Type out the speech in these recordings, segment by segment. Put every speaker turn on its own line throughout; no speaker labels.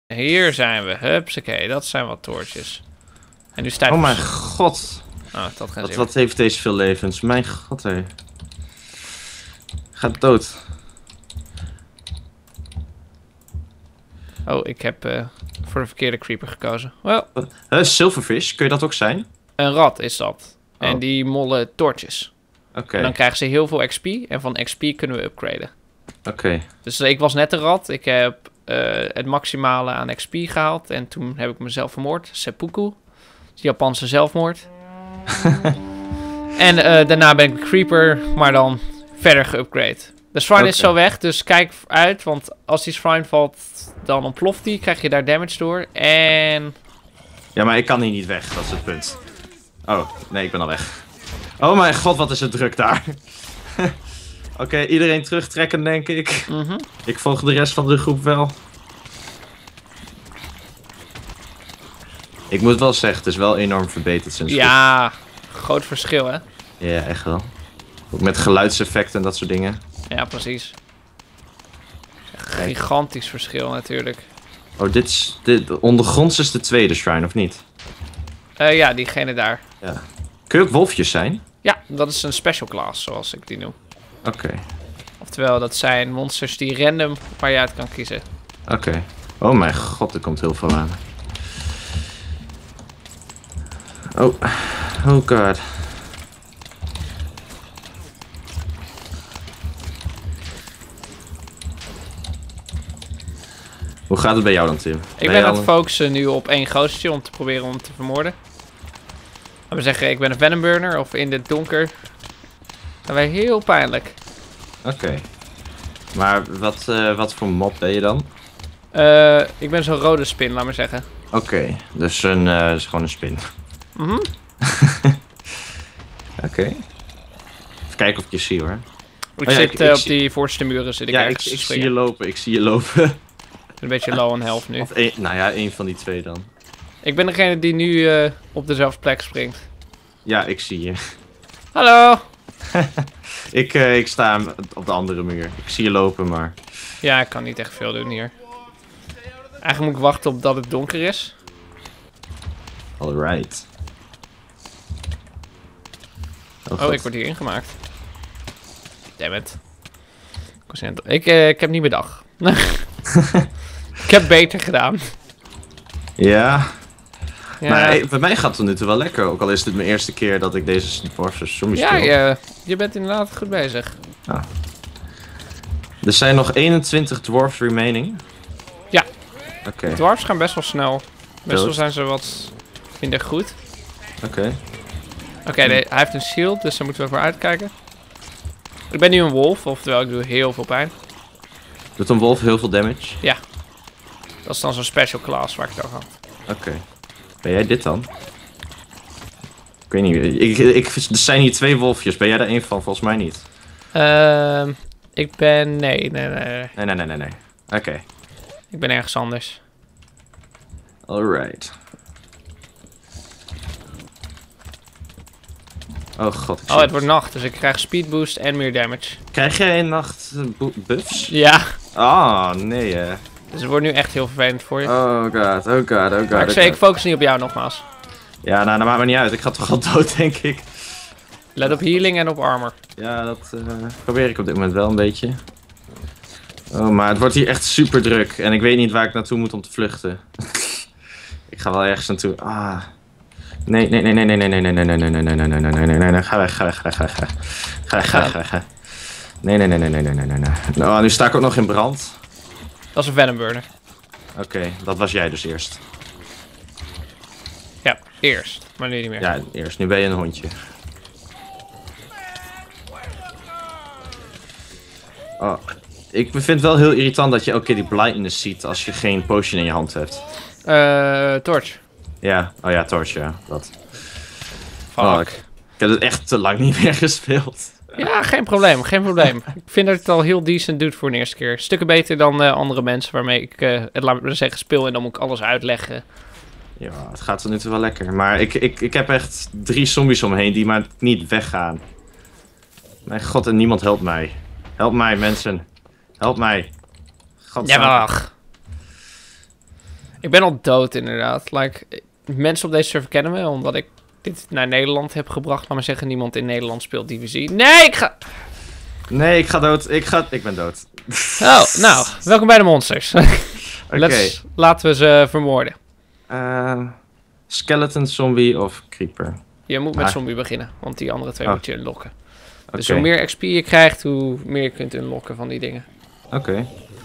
Hier zijn we. Hupsakee, dat zijn wat toortjes. En nu staat...
Oh mijn god.
Oh, dat gaat
Wat heeft deze veel levens? Mijn god, hé. Gaat dood.
Oh, ik heb voor de verkeerde creeper gekozen. Wel,
Silverfish, kun je dat ook zijn?
een rat is dat.
Oh.
En die mollen toortjes.
Oké.
En dan krijgen ze heel veel XP. En van XP kunnen we upgraden.
Oké.
Dus ik was net een rat. Ik heb het maximale aan XP gehaald. En toen heb ik mezelf vermoord. Seppuku. Japanse zelfmoord. En daarna ben ik een creeper. Maar dan verder geupgrade. De shrine is zo weg. Dus kijk uit. Want als die shrine valt, dan ontploft die. Krijg je daar damage door. En...
Ja, maar ik kan hier niet weg. Dat is het punt. Oh, nee, ik ben al weg. Oh mijn god, wat is het druk daar. Oké, iedereen terugtrekken, denk ik. Ik volg de rest van de groep wel. Ik moet wel zeggen, het is wel enorm verbeterd sinds.
Ja, groot verschil, hè?
Ja, echt wel. Ook met geluidseffecten en dat soort dingen.
Ja, precies. Gigantisch verschil natuurlijk.
Oh, ondergronds is de tweede shrine, of niet?
Ja, diegene daar.
Ja. Kun je ook wolfjes zijn?
Ja, dat is een special class, zoals ik die noem.
Oké.
Oftewel, dat zijn monsters die random waar je uit kan kiezen.
Oké. Oh mijn god, er komt heel veel aan. Oh. Oh god. Hoe gaat het bij jou dan, Tim?
Ik ben aan het focussen nu op één goostje om te proberen om te vermoorden. Laten we zeggen, ik ben een venom burner of in het donker. Dat was heel pijnlijk.
Oké. Maar wat voor mob ben je dan?
Ik ben zo'n rode spin, laat maar zeggen.
Oké, dus is gewoon een spin. Oké. Even kijken of ik je zie, hoor.
Ik zit op die voorste muren. Zit ik
ik zie je lopen, ik zie je lopen.
Een beetje low on health nu.
Of nou ja, één van die twee dan.
Ik ben degene die nu op dezelfde plek springt.
Ja, ik zie je.
Hallo!
Ik sta op de andere muur. Ik zie je lopen, maar...
Ja, ik kan niet echt veel doen hier. Eigenlijk moet ik wachten op dat het donker is.
Alright.
Oh, ik word hier ingemaakt. Damn it. Ik heb niet mijn dag. Ik heb beter gedaan.
Ja.
Ja.
Maar bij mij gaat het tot nu toe wel lekker. Ook al is dit mijn eerste keer dat ik deze dwarfse zombie speel.
Ja, je bent inderdaad goed bezig.
Ah. Er zijn nog 21 dwarfs remaining.
Ja.
Oké.
Dwarfs gaan best wel snel. Best wel
Dood.
zijn ze wat minder goed.
Oké.
Oké, hij heeft een shield, dus daar moeten we voor uitkijken. Ik ben nu een wolf, oftewel ik doe heel veel pijn.
Doet een wolf heel veel damage?
Ja. Dat is dan zo'n special class waar ik het over had.
Oké. Ben jij dit dan? Ik weet niet. Er zijn hier twee wolfjes. Ben jij er één van? Volgens mij niet.
Ik ben... Nee.
Nee. Oké.
Ik ben ergens anders.
Alright. Oh god.
Oh, het wordt nacht, dus ik krijg speed boost en meer damage.
Krijg jij een nacht buffs?
Ja.
Ah, nee hè.
Dus het wordt nu echt heel vervelend voor je.
Oh god.
Maar ik zei, ik focus niet op jou nogmaals.
Ja, nou, dat maakt me niet uit. Ik ga toch al dood, denk ik.
Let op healing en op armor.
Ja, dat probeer ik op dit moment wel een beetje. Oh, maar het wordt hier echt super druk. En ik weet niet waar ik naartoe moet om te vluchten. Ik ga wel ergens naartoe. Ah. Nee. Ga weg. Nee. Oh, nu sta ik ook nog in brand.
Dat is een venom burner.
Oké, dat was jij dus eerst.
Ja, eerst. Maar nu niet meer.
Ja, eerst. Nu ben je een hondje. Oh, ik vind het wel heel irritant dat je elke keer die blindness ziet als je geen potion in je hand hebt.
Torch.
Ja, oh ja, torch, ja. Dat.
Fuck.
Oh, ik heb het echt te lang niet meer gespeeld.
Ja, geen probleem. Ik vind dat het al heel decent doet voor de eerste keer. Stukken beter dan andere mensen waarmee ik het, laat me zeggen, speel en dan moet ik alles uitleggen.
Ja, het gaat tot nu toe wel lekker. Maar ik heb echt 3 zombies om me heen die maar niet weggaan. Mijn god, en niemand helpt mij. Help mij, mensen. Help mij.
Ja, wacht. Ik ben al dood inderdaad. Mensen op deze server kennen me, omdat ik dit naar Nederland heb gebracht. Laat maar zeggen, niemand in Nederland speelt Divisie. Nee, ik ga...
Nee, ik ga dood. Ik ben dood.
Oh, nou, welkom bij de monsters. Laten we ze vermoorden.
Skeleton, zombie of creeper?
Je moet met zombie beginnen, want die andere twee moet je unlocken. Dus hoe meer XP je krijgt, hoe meer je kunt unlocken van die dingen.
Oké.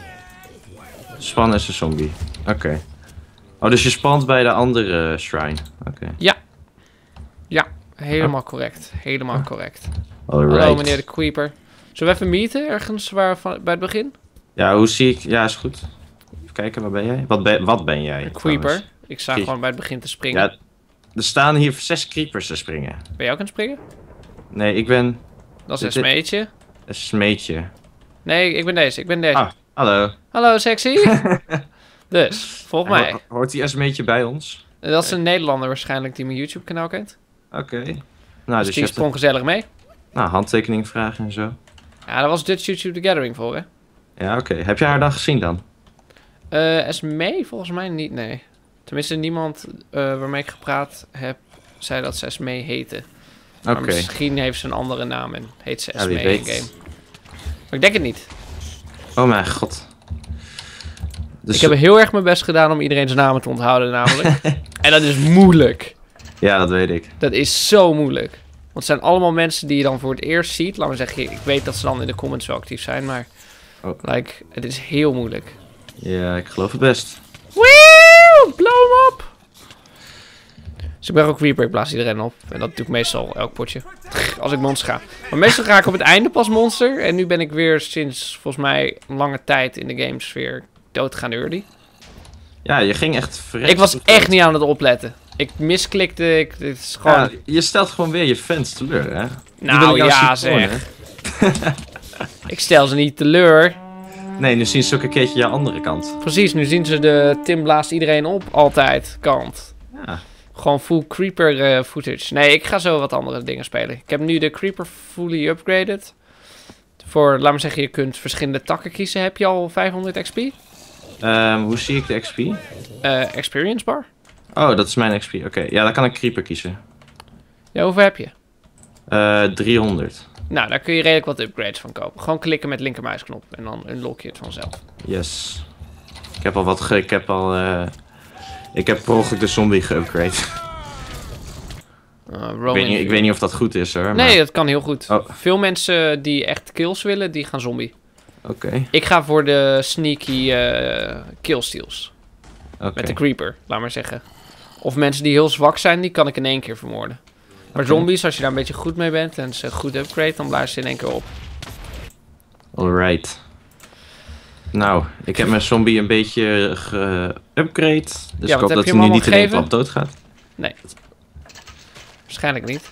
Span is een zombie. Oké. Oh, dus je spant bij de andere shrine. Oké.
Ja, helemaal correct. Helemaal correct.
Alright.
Hallo meneer de Creeper. Zullen we even meeten ergens bij het begin?
Ja, hoe zie ik... Ja, is goed. Even kijken, waar ben jij? Wat ben jij?
Creeper.
Trouwens?
Ik sta gewoon bij het begin te springen.
Ja, er staan hier 6 creepers te springen.
Ben jij ook aan het springen?
Nee, ik ben...
Dat is een smeetje.
Een smeetje.
Nee, ik ben deze.
Ah, hallo.
Hallo, sexy. Dus, volg mij.
Hoort die smeetje bij ons?
Dat is een Nederlander waarschijnlijk die mijn YouTube kanaal kent.
Oké. Nou,
dus die sprong gezellig mee.
Nou, handtekening vragen en zo.
Ja, dat was Dutch YouTube The Gathering voor, hè?
Ja, oké. Heb je haar dan gezien dan?
Esmee? Volgens mij niet, nee. Tenminste, niemand waarmee ik gepraat heb, zei dat ze Esmee heette. Maar misschien heeft ze een andere naam en heet ze Esmee in game. Maar ik denk het niet.
Oh mijn god. Dus...
Ik heb heel erg mijn best gedaan om iedereen's namen te onthouden namelijk. En dat is moeilijk.
Ja, dat weet ik.
Dat is zo moeilijk. Want het zijn allemaal mensen die je dan voor het eerst ziet. Laat maar zeggen, ik weet dat ze dan in de comments wel actief zijn, maar... het is heel moeilijk.
Ja, ik geloof het best.
Woe! Blow hem op! Dus ik ben ook Reaper, ik blaas iedereen op. En dat doe ik meestal elk potje. Als ik monster ga. Maar meestal ga ik op het einde pas monster. En nu ben ik weer sinds volgens mij een lange tijd in de gamesfeer doodgaan early.
Ja, je ging echt verrekt.
Ik was echt niet aan het opletten. Ik misklikte. Het is gewoon...
Ja, je stelt gewoon weer je fans teleur, hè?
Nou ja, zeg. Ik stel ze niet teleur.
Nee, nu zien ze ook een keertje jouw andere kant.
Precies, nu zien ze de Tim blaast iedereen op altijd kant.
Ja.
Gewoon full creeper footage. Nee, ik ga zo wat andere dingen spelen. Ik heb nu de creeper fully upgraded. Voor, laat maar zeggen, je kunt verschillende takken kiezen. Heb je al 500 XP?
Hoe zie ik de XP?
Experience bar.
Oh, dat is mijn XP. Oké, ja, dan kan ik creeper kiezen.
Ja, hoeveel heb je?
300.
Nou, daar kun je redelijk wat upgrades van kopen. Gewoon klikken met linkermuisknop en dan unlock je het vanzelf.
Yes. Ik heb al wat ik heb per ongeluk de zombie geupgrade. Ik weet niet of dat goed is hoor.
Nee,
maar...
dat kan heel goed.
Oh.
Veel mensen die echt kills willen, die gaan zombie.
Oké.
Ik ga voor de sneaky killsteals. Met de creeper, laat maar zeggen. Of mensen die heel zwak zijn, die kan ik in één keer vermoorden. Maar zombies, als je daar een beetje goed mee bent en ze goed upgrade, dan blijven ze in één keer op.
Alright. Nou, ik heb mijn zombie een beetje geupgrade. Dus ik hoop dat hij nu niet in één klap doodgaat.
Nee. Waarschijnlijk niet.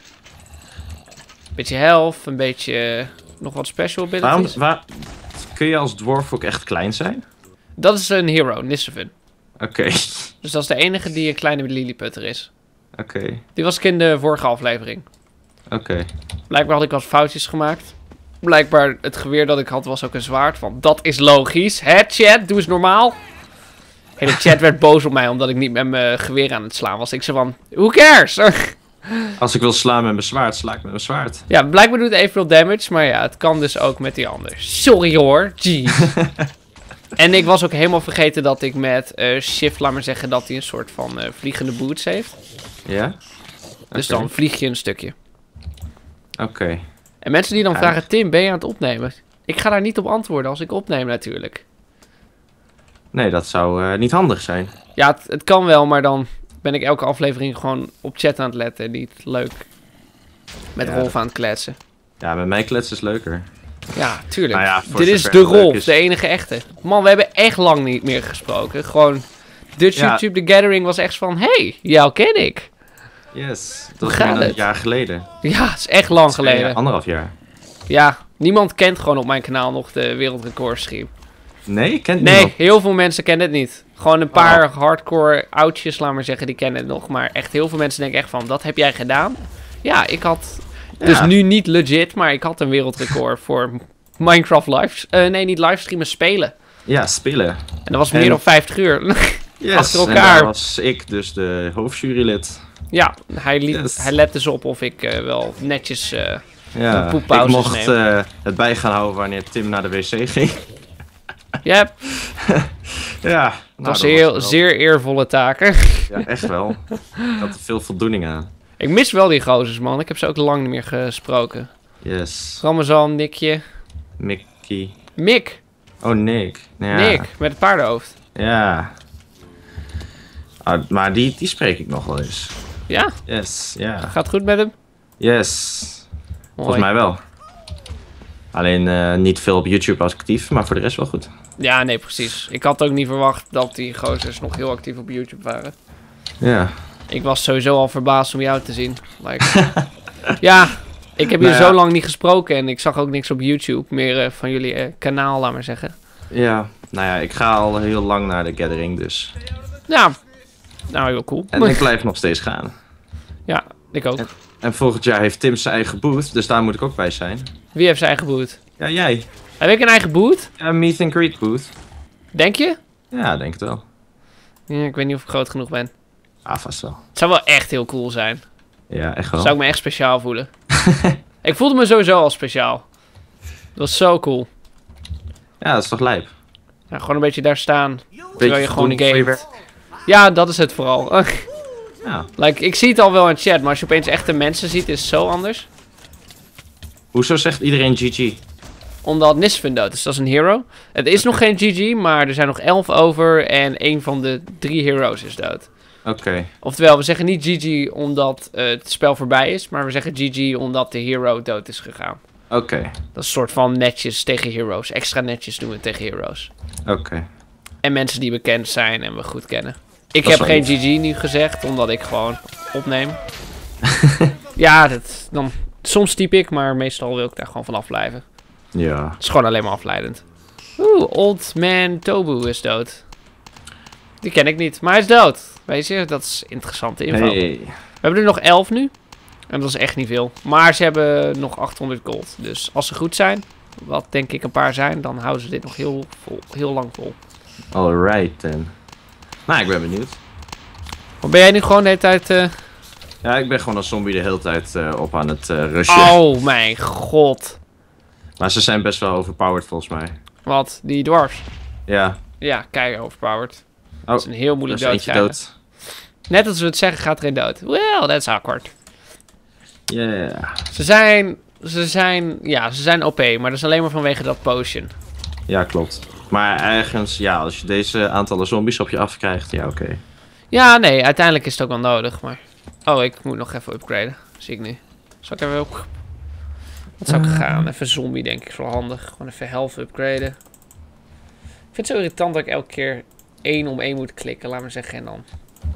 Een beetje health, een beetje nog wat special abilities.
Kun je als dwarf ook echt klein zijn?
Dat is een hero, Nisseven.
Oké.
Dus dat is de enige die een kleine lilliputter is.
Oké.
Die was ik in de vorige aflevering.
Oké.
Blijkbaar had ik wat foutjes gemaakt. Blijkbaar het geweer dat ik had was ook een zwaard. Want dat is logisch. Hè, chat? Doe eens normaal. En de chat werd boos op mij omdat ik niet met mijn geweer aan het slaan was. Ik zei van, who cares?
Als ik wil slaan met mijn zwaard, sla ik met mijn zwaard.
Ja, blijkbaar doet het evenveel damage. Maar ja, het kan dus ook met die ander. Sorry hoor. Jeez. En ik was ook helemaal vergeten dat ik met shift, laat maar zeggen, dat hij een soort van vliegende boots heeft.
Ja?
Dus dan vlieg je een stukje.
Oké.
En mensen die dan vragen, Tim, ben je aan het opnemen? Ik ga daar niet op antwoorden als ik opneem natuurlijk.
Nee, dat zou niet handig zijn.
Ja, het kan wel, maar dan ben ik elke aflevering gewoon op chat aan het letten. Niet leuk met Rolf aan het kletsen.
Ja, met mij kletsen is leuker.
Ja, tuurlijk.
Nou ja,
dit is de Rolf, de enige echte. Man, we hebben echt lang niet meer gesproken. Gewoon, Dutch YouTube The Gathering was echt van, hey, jou ken ik.
Yes, dat is bijna een jaar geleden.
Ja, het is echt lang geleden.
1,5 jaar.
Ja, niemand kent gewoon op mijn kanaal nog de wereldrecordstream.
Nee, kent
niemand? Nee, heel veel mensen kennen het niet. Gewoon een paar hardcore oudjes, laat maar zeggen, die kennen het nog. Maar echt heel veel mensen denken echt van, dat heb jij gedaan? Ja, ik had... Dus nu niet legit, maar ik had een wereldrecord voor Minecraft live... nee, niet livestreamen, spelen.
Ja, spelen.
En dat was meer dan 50 uur.
Yes,
achter
en
elkaar.
daar was ik dus de hoofdjurylid.
Ja, hij
Yes.
let dus op of ik wel netjes
Ja, ik
poeppauzes
mocht
neem.
het bij gaan houden wanneer Tim naar de wc ging.
Ja,
Ja,
dat
nou,
was
wel-
zeer eervolle taken.
Ja, echt wel. Ik had er veel voldoening aan.
Ik mis wel die gozers, man. Ik heb ze ook lang niet meer gesproken.
Yes.
Ramazan, Nickje.
Mickey.
Mick.
Oh, Nick. Ja.
Nick, met het paardenhoofd.
Ja. Ah, maar die spreek ik nog wel eens.
Ja,
Yes, ja.
gaat goed met hem?
Yes. Volgens
Mooi.
mij wel. Alleen niet veel op YouTube actief, maar voor de rest wel goed.
Ja, nee, precies. Ik had ook niet verwacht dat die gozers nog heel actief op YouTube waren.
Ja.
Ik was sowieso al verbaasd om jou te zien. Like, ja, ik heb je
Nou ja.
zo lang niet gesproken en ik zag ook niks op YouTube meer van jullie kanaal, laat maar zeggen.
Ja. Nou ja, ik ga al heel lang naar de gathering, dus.
Ja, nou heel cool.
En ik blijf nog steeds gaan.
Ja, ik ook.
En volgend jaar heeft Tim zijn eigen booth, dus daar moet ik ook bij zijn.
Wie heeft zijn eigen boot?
Ja, jij.
Heb ik een eigen boot?
Ja, meet and greet booth.
Denk je?
Ja, denk het wel.
Ja, ik weet niet of ik groot genoeg ben.
Ah, vast wel.
Het zou wel echt heel cool zijn.
Ja, echt wel.
Zou ik me echt speciaal voelen. Ik voelde me sowieso al speciaal. Dat was zo cool.
Ja, dat is toch lijp?
Ja, gewoon een beetje daar staan. Terwijl je gewoon
voldoening
de
voor je
game... Ja, dat is het vooral.
werk. Ja.
Like, ik zie het al wel in chat, maar als je opeens echte mensen ziet, is het zo anders.
Hoezo zegt iedereen GG?
Omdat Nisven dood is, dat is een hero. Het is nog geen GG, maar er zijn nog 11 over en één van de 3 heroes is dood.
Oké.
Oftewel, we zeggen niet GG omdat het spel voorbij is, maar we zeggen GG omdat de hero dood is gegaan.
Oké.
Dat is een soort van netjes tegen heroes. Extra netjes doen we tegen heroes.
Oké.
En mensen die bekend zijn en we goed kennen. Ik
Dat
heb
is
geen
wel
GG nu gezegd, omdat ik gewoon opneem. Ja, soms typ ik, maar meestal wil ik daar gewoon vanaf blijven.
Ja.
Het is gewoon alleen maar afleidend. Oeh, Old Man Tobu is dood. Die ken ik niet, maar hij is dood. Weet je, dat is interessante info.
Hey.
We hebben er nog 11 nu. En dat is echt niet veel. Maar ze hebben nog 800 gold. Dus als ze goed zijn, wat denk ik een paar zijn, dan houden ze dit nog heel lang vol.
Alright then. Nou, ik ben benieuwd.
Maar ben jij nu gewoon de hele tijd...
Ja, ik ben gewoon als zombie de hele tijd op aan het rushen.
Oh mijn god.
Maar ze zijn best wel overpowered volgens mij.
Wat? Die dwarfs?
Ja.
Ja, keihard overpowered.
Oh,
Dat is een heel
er
moeilijk
is
dood
eentje
zijn.
dood.
Net als we het zeggen, gaat er een dood. Well, that's awkward.
Yeah.
Ze zijn OP, maar dat is alleen maar vanwege dat potion.
Ja, klopt. Maar ergens, ja, als je deze aantallen zombies op je afkrijgt, ja, oké.
Ja, nee, uiteindelijk is het ook wel nodig, maar... Oh, ik moet nog even upgraden. Zie ik nu. Zal ik even op... Wat zou ik gaan? Even zombie, denk ik, is wel handig. Gewoon even health upgraden. Ik vind het zo irritant dat ik elke keer 1 om 1 moet klikken, laat maar zeggen, en dan...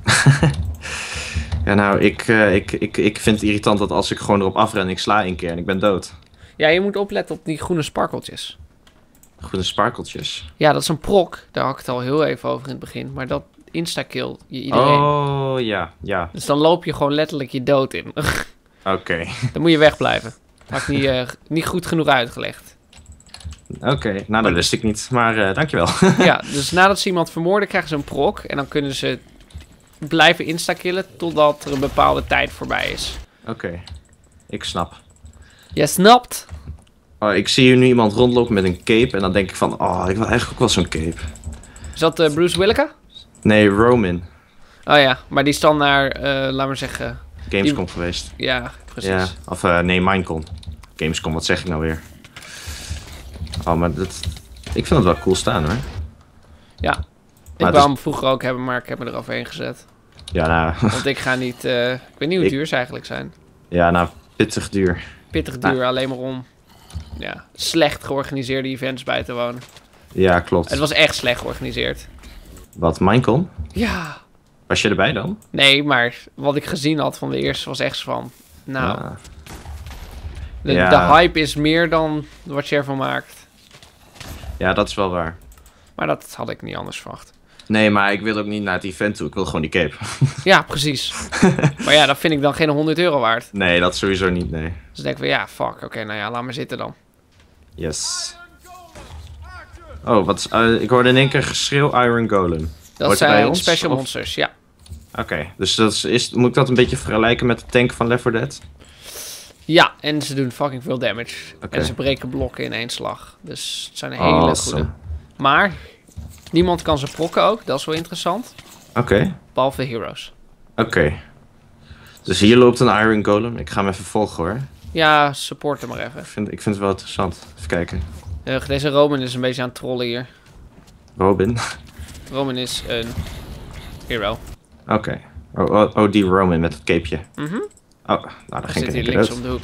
Ja, nou, ik vind het irritant dat als ik gewoon erop afren en ik sla 1 keer en ik ben dood.
Ja, je moet opletten op die groene sparkeltjes.
Groene sparkeltjes.
Ja, dat is een prok. Daar had ik het al heel even over in het begin. Maar dat insta-kill je iedereen.
Oh, ja, ja.
Dus dan loop je gewoon letterlijk je dood in.
Oké.
Dan moet je wegblijven. Had ik niet goed genoeg uitgelegd.
Oké, nou dat wist ik niet, maar dankjewel.
Ja, dus nadat ze iemand vermoorden, krijgen ze een prok. En dan kunnen ze blijven insta-killen totdat er een bepaalde tijd voorbij is.
Oké, ik snap.
Jij snapt?
Oh, ik zie hier nu iemand rondlopen met een cape en dan denk ik van, oh, ik wil eigenlijk ook wel zo'n cape.
Is dat Bruce Willis?
Nee, Roman.
Oh ja, maar die is dan naar, laat maar zeggen...
Gamescom geweest.
Ja, precies.
Ja, of nee, Minecon. Gamescom, wat zeg ik nou weer? Oh, maar ik vind het wel cool staan hoor.
Ja, ik
Maar
wou hem vroeger ook hebben, maar ik heb me er overheen gezet.
Ja, nou,
Want ik ga niet... ik weet niet hoe duur ze eigenlijk zijn.
ja, nou, pittig duur.
Pittig duur, alleen maar om slecht georganiseerde events bij te wonen.
Ja, klopt.
Het was echt slecht georganiseerd.
Wat, Minecon?
Ja.
Was je erbij dan?
Nee, maar wat ik gezien had van de eerste was echt van... Nou,
Ah.
de
Ja.
hype is meer dan wat je ervan maakt.
Ja, dat is wel waar.
Maar dat had ik niet anders verwacht.
Nee, maar ik wil ook niet naar het event toe. Ik wil gewoon die cape.
Ja, precies. Maar ja, dat vind ik dan geen €100 waard.
Nee, dat sowieso niet, nee.
Dus denk ik van ja, fuck. Oké, nou ja, laat maar zitten dan.
Yes. Oh, wat is, ik hoorde in één keer geschreeuw Iron Golem.
Dat
Hoort hij bij
zijn
ons,
special
of?
monsters, ja.
Oké, dus moet ik dat een beetje vergelijken met de tank van Left 4 Dead?
Ja, en ze doen fucking veel damage.
Oké.
En ze breken blokken in één slag. Dus het zijn hele
Awesome.
goede. Maar niemand kan ze prokken ook, dat is wel interessant.
Oké.
Behalve de heroes.
Oké. Dus hier loopt een Iron Golem. Ik ga hem even volgen hoor.
Ja, support hem maar even.
Ik vind het wel interessant. Even kijken.
Deze Roman is een beetje aan het trollen hier.
Robin.
Roman is een hero.
Oké. Oh, die Roman met het capeje.
Mhm.
Oh, nou dan
Hij
ging
zit
ik
hier
in
links
dood.
om de hoek.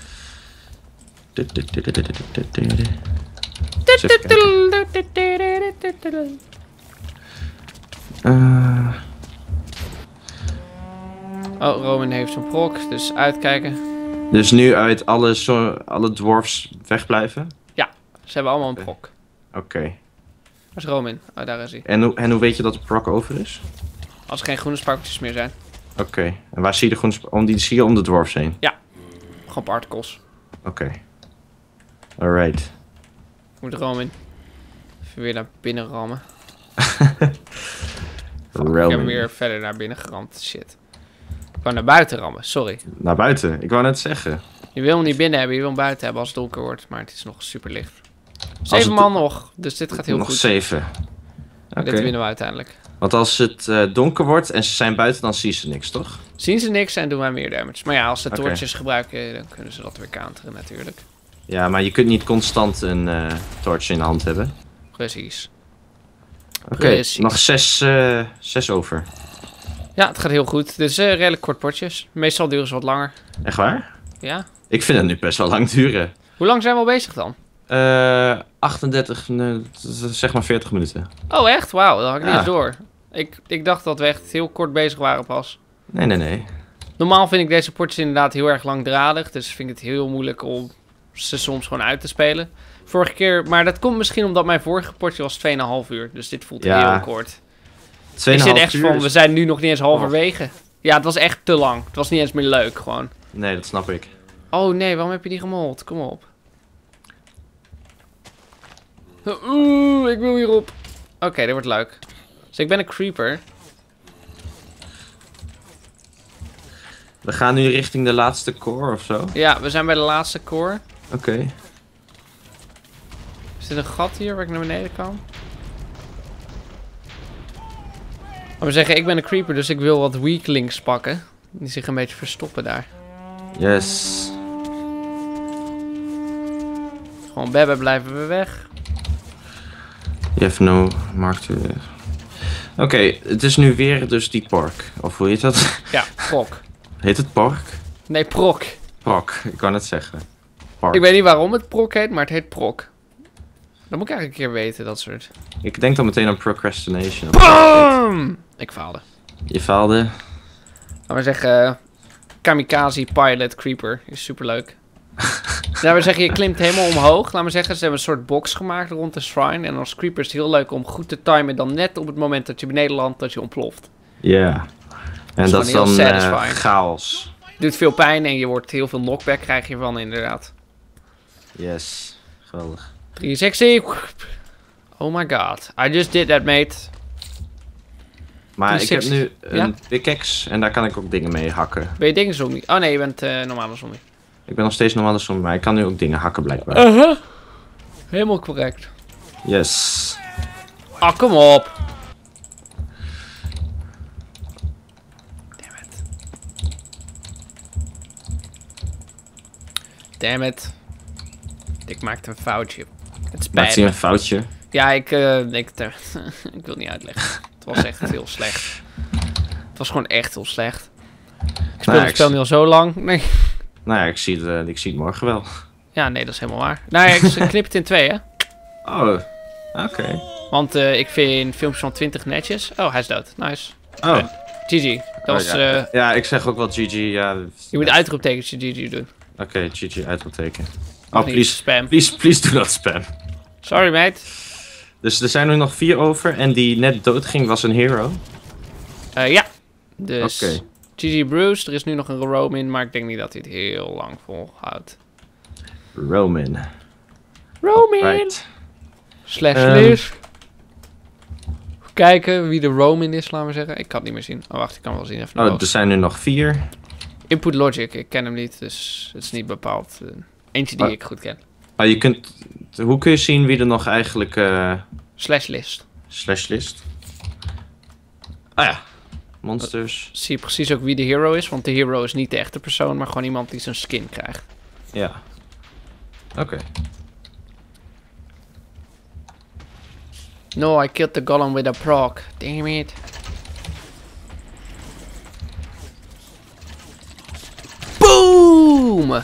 Eens even kijken.
Oh, Roman heeft zijn prok, dus uitkijken.
Dus nu uit alle dwarfs wegblijven?
Ze hebben allemaal een prok.
Oké.
Waar is Roman? Oh, daar is hij.
En hoe weet je dat de proc over is?
Als er geen groene sparkeltjes meer zijn.
Oké. En waar zie je de groene die zie je om de dwarfs heen?
Gewoon particles.
Oké. Alright.
Moet Roman even weer naar binnen rammen. Ik heb
Roman.
hem weer verder naar binnen geramd. Shit. Ik wou naar buiten rammen, sorry.
Naar buiten. Ik wou net zeggen.
Je wil hem niet binnen hebben, je wil hem buiten hebben als het donker wordt. Maar het is nog super licht. 7
het-
man nog, dus dit gaat heel
Nog
goed.
7.
Maar
Oké.
dit winnen we uiteindelijk.
Want als het donker wordt en ze zijn buiten, dan zien ze niks, toch?
Zien ze niks en doen wij meer damage. Maar ja, als ze
Oké.
torches gebruiken, dan kunnen ze dat weer counteren natuurlijk.
Ja, maar je kunt niet constant een torch in de hand hebben.
Precies.
Oké,
Precies.
nog 6 over.
Ja, het gaat heel goed. Dus redelijk kort potjes. Meestal duren ze wat langer.
Echt waar?
Ja.
Ik vind het nu best wel lang duren.
Hoe lang zijn we al bezig dan?
38, zeg maar 40 minuten.
Oh, echt? Wauw, dat had ik niet
Ja.
eens door. Ik dacht dat we echt heel kort bezig waren pas.
Nee.
Normaal vind ik deze potjes inderdaad heel erg langdradig. Dus vind ik het heel moeilijk om ze soms gewoon uit te spelen. Vorige keer, maar dat komt misschien omdat mijn vorige potje was 2,5 uur. Dus dit voelt
Ja.
heel kort.
2,5
Ik zit echt
uur
van,
is-
we zijn nu nog niet eens halverwege. Ja, het was echt te lang. Het was niet eens meer leuk gewoon.
Nee, dat snap ik.
Oh nee, waarom heb je die gemold? Kom op. Oeh, ik wil hierop. Oké, dit wordt leuk. Dus ik ben een creeper.
We gaan nu richting de laatste core of zo.
Ja, we zijn bij de laatste core.
Oké.
Is dit een gat hier waar ik naar beneden kan? Laten we zeggen, ik ben een creeper, dus ik wil wat weaklings pakken. Die zich een beetje verstoppen daar.
Yes.
Gewoon bebbe blijven we weg.
You have no mark to... Oké, het is nu weer dus die pork. Of hoe heet dat?
Ja, prok.
Heet het pork?
Nee, prok.
Prok, ik kan het zeggen. Pork.
Ik weet niet waarom het prok heet, maar het heet prok. Dat moet ik eigenlijk een keer weten, dat soort.
Ik denk dan meteen aan procrastination.
BAM! Ik faalde.
Je faalde.
Laten we zeggen, kamikaze pilot creeper is superleuk. Laten we zeggen, je klimt helemaal omhoog. Laten we zeggen, ze hebben een soort box gemaakt rond de shrine. En als creeper is het heel leuk om goed te timen dan net op het moment dat je beneden landt, dat je ontploft.
Ja. En
is
dat is
gewoon
dan
heel satisfying.
chaos.
Doet veel pijn en je wordt heel veel knockback krijg je van inderdaad.
Yes. Geweldig.
360. Oh my god. I just did that, mate.
Maar ik heb
360.
nu een
Ja?
pickaxe en daar kan ik ook dingen mee hakken.
Ben je dingen zombie? Oh nee, je bent normale zombie.
Ik ben nog steeds normale zombie, maar ik kan nu ook dingen hakken blijkbaar.
Helemaal correct.
Yes.
Ah, kom op. Damn it. Ik maakte een foutje. Het spijt
Maakt hij
me.
een foutje?
Ja, ik wil het niet uitleggen. Het was echt heel slecht. Het was gewoon echt heel slecht. Ik speel het spel nu al zo lang. Nee.
Nou ja, ik zie het morgen wel.
Ja, nee, dat is helemaal waar. Nou ja, ik knip het in 2, hè.
Oh, oké.
Want ik vind filmpjes van 20 netjes. Oh, hij is dood. Nice.
Oh.
GG. Dat was,
ja. Ja, ik zeg ook wel GG, ja.
je moet uitroeptekentje GG doen.
Oké, GG uitroepteken.
Nog
Oh,
niet
please,
spam.
please do not spam.
Sorry, mate.
Dus er zijn er nog 4 over en die net doodging was een hero.
Ja. Dus
Oké.
GG Bruce. Er is nu nog een Roman, maar ik denk niet dat hij het heel lang volhoudt.
Roman.
Roman!
Right.
Slash Liz. kijken wie de Roman is, laten we zeggen. Ik kan het niet meer zien. Oh, wacht, ik kan wel zien. Even
Oh, er zijn er nog 4.
Input Logic, ik ken hem niet, dus het is niet bepaald. Eentje die ik goed ken.
Maar hoe kun je zien wie er nog eigenlijk...
/list.
/list. Ah ja, monsters.
Zie je precies ook wie de hero is, want de hero is niet de echte persoon, maar gewoon iemand die zijn skin krijgt.
Ja. Oké.
No, I killed the golem with a proc. Damn it. Boom!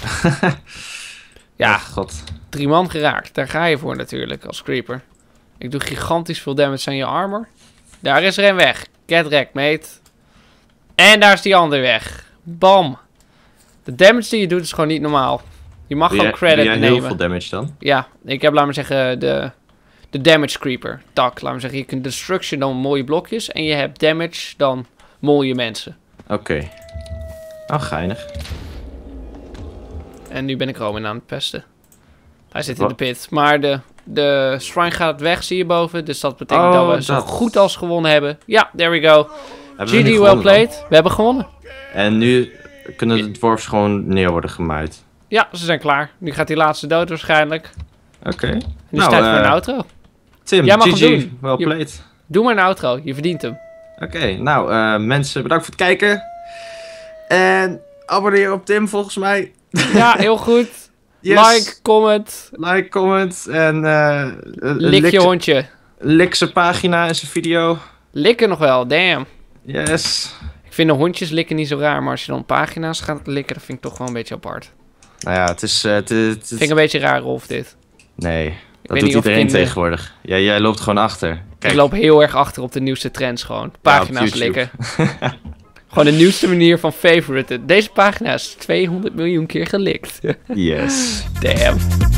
Ja,
God.
3 man geraakt. Daar ga je voor natuurlijk, als creeper. Ik doe gigantisch veel damage aan je armor. Daar is er een weg. Get wrecked, mate. En daar is die ander weg. Bam. De damage die je doet is gewoon niet normaal. Je mag gewoon credit nemen.
Heel veel damage dan?
Ja, ik heb, laat maar zeggen, de damage creeper. Tak, laat maar zeggen. Je kunt destruction dan mooie blokjes. En je hebt damage dan mooie mensen.
Oké. Oh, geinig.
En nu ben ik Roman aan het pesten. Hij zit in de pit. Maar de shrine gaat weg, zie je boven. Dus dat betekent dat we zo goed als gewonnen hebben. Ja, there we go. GG, well played. We hebben gewonnen.
En nu kunnen de dwarfs gewoon neer worden gemaaid.
Ja, ze zijn klaar. Nu gaat die laatste dood waarschijnlijk.
Oké.
Nu is het tijd voor een outro.
Tim,
jij mag
GG,
hem doen.
well played.
Doe maar een outro, je verdient hem.
Oké, nou mensen, bedankt voor het kijken. En abonneer op Tim volgens mij.
Ja, heel goed.
Yes.
Like, comment.
En
lik je hondje.
Lik zijn pagina en zijn video.
Likken nog wel, damn.
Yes.
Ik vind de hondjes likken niet zo raar, maar als je dan pagina's gaat likken, dat vind ik toch wel een beetje apart.
Nou ja, het is...
Vind ik een beetje raar, Rolf, dit.
Nee, dat doet iedereen tegenwoordig. Ja, jij loopt gewoon achter. Kijk.
Ik loop heel erg achter op de nieuwste trends gewoon. Pagina's likken. Gewoon de nieuwste manier van favoriten. Deze pagina is 200 miljoen keer gelikt.
Yes.
Damn.